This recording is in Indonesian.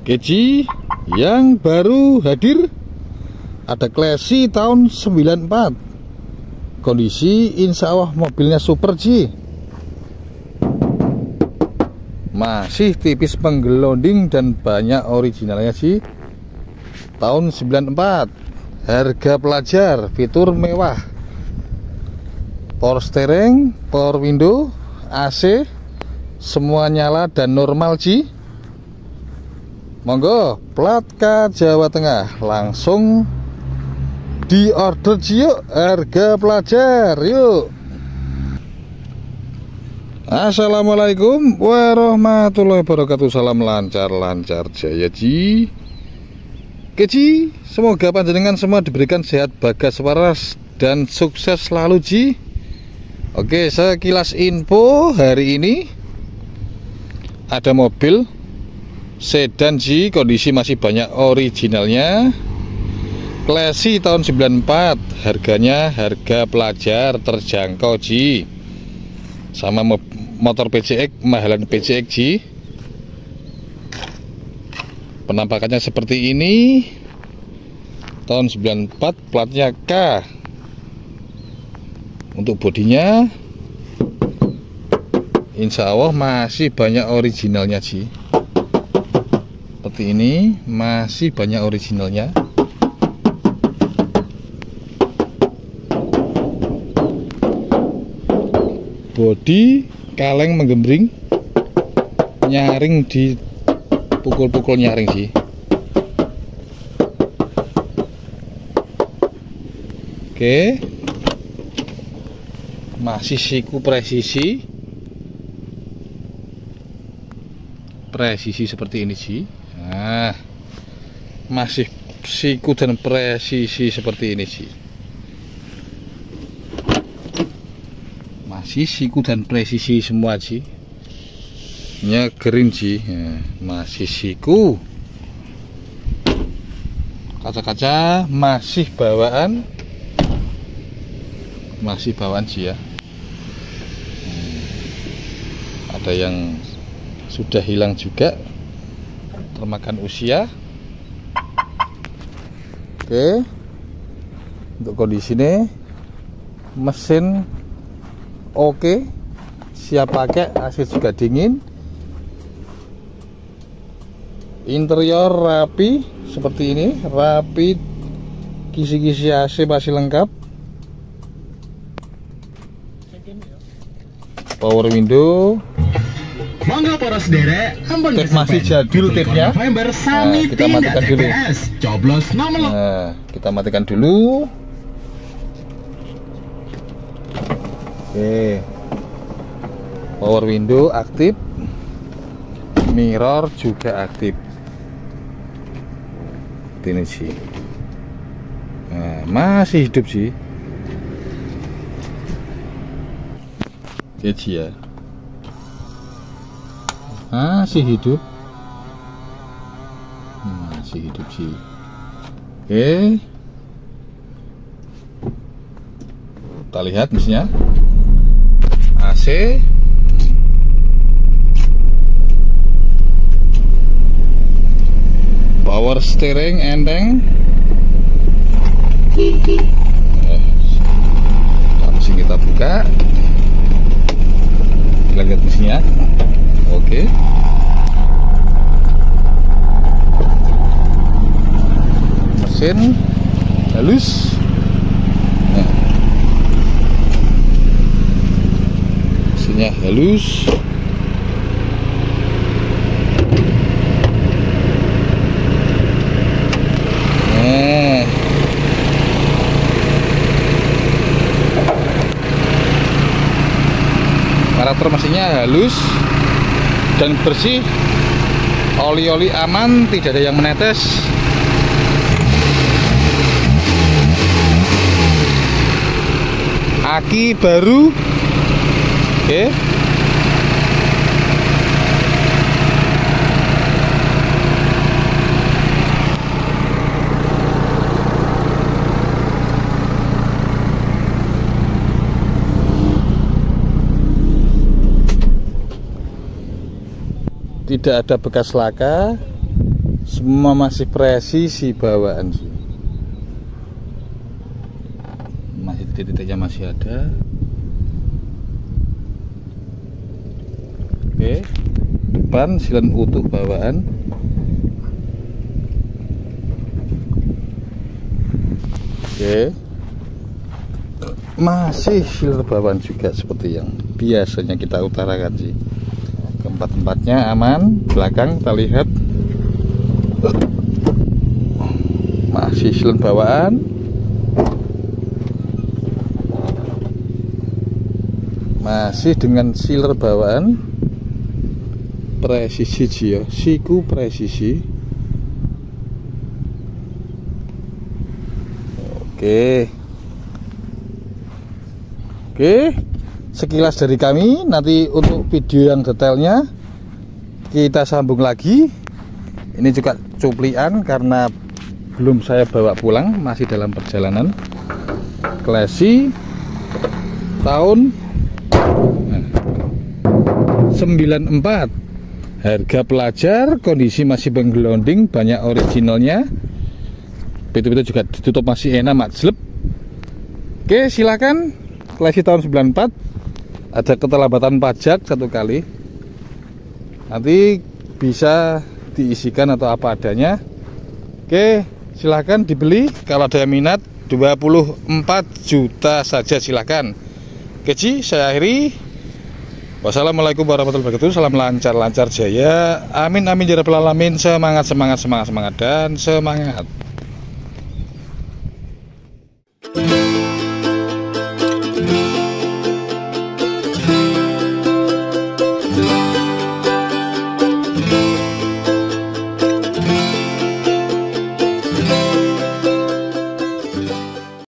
Keji yang baru hadir, ada Classy tahun 94. Kondisi insya Allah mobilnya super Ji, masih tipis penggelonding dan banyak originalnya Ji. Tahun 94, harga pelajar, fitur mewah, power steering, power window, AC semua nyala dan normal Ji. Monggo, plat K Jawa Tengah, langsung di order Ji yuk, harga pelajar yuk. Assalamualaikum warahmatullahi wabarakatuh. Salam lancar-lancar jaya Ji. Keji, semoga panjenengan semua diberikan sehat, bagas, waras, dan sukses selalu Ji. Oke, sekilas info hari ini ada mobil sedan Ji, kondisi masih banyak originalnya. Classy tahun 94, harganya harga pelajar, terjangkau Ji. Sama motor PCX, mahalan PCX Ji. Penampakannya seperti ini. Tahun 94, platnya K. Untuk bodinya insya Allah masih banyak originalnya Ji. Seperti ini, masih banyak originalnya. Bodi kaleng menggembring, nyaring di pukul-pukul nyaring sih. Oke, masih siku presisi seperti ini sih. Nah, masih siku dan presisi seperti ini sih. Masih siku dan presisi semua Ji. Nyegerin Ji, ya, masih siku. Kaca-kaca masih bawaan Ji ya. Ada yang sudah hilang juga, termakan usia. Oke, untuk kondisi ini mesin oke, siap pakai, AC juga dingin. Interior rapi seperti ini, rapi, kisi-kisi AC masih lengkap. Power window. Monggo para sederek, ampun Tape masih jadul tapenya. Nah, kita matikan dulu. Coblos nomor. Nah, kita matikan dulu. Oke, power window aktif, mirror juga aktif. Ini sih, nah, masih hidup sih. Oke ya, masih hidup, sih. Oke, kita lihat mesinnya. AC, power steering enteng. Mesin kita buka, kita lihat mesinnya. Oke, mesin halus. Halus, karakter mesinnya halus dan bersih, oli-oli aman, tidak ada yang menetes. Aki baru. Oke, tidak ada bekas laka, Semua masih presisi bawaan sih. Masih titik-titiknya masih ada. Oke, depan silen utuh bawaan. Oke, masih siler bawaan juga seperti yang biasanya kita utarakan sih. Keempat-empatnya aman. Belakang kita lihat masih silen bawaan. Masih dengan sealer bawaan. Presisi ya, siku presisi. Oke. Sekilas dari kami. Nanti untuk video yang detailnya kita sambung lagi. Ini juga cuplian karena belum saya bawa pulang, masih dalam perjalanan. Classy tahun 94. Harga pelajar, kondisi masih menggelonding, banyak originalnya. Pintu-pintu juga ditutup masih enak, makslep. Oke, silakan. Classy tahun 94. Ada keterlambatan pajak 1 kali. Nanti bisa diisikan atau apa adanya. Oke, silahkan dibeli. Kalau ada yang minat, 24 juta saja, silahkan. Oke, saya akhiri. Wassalamualaikum warahmatullahi wabarakatuh. Salam lancar jaya. Amin amin ya rabbal alamin. Semangat dan semangat.